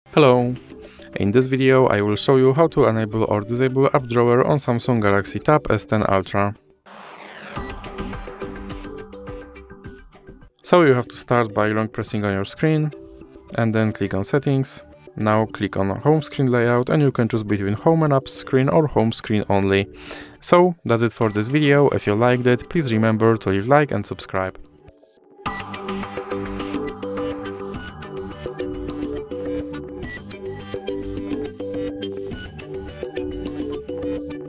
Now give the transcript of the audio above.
Hello! In this video I will show you how to enable or disable app drawer on Samsung Galaxy Tab S10 Ultra. So you have to start by long pressing on your screen and then click on Settings. Now click on Home Screen Layout and you can choose between Home and Apps screen or Home Screen only. So that's it for this video. If you liked it, please remember to leave a like and subscribe.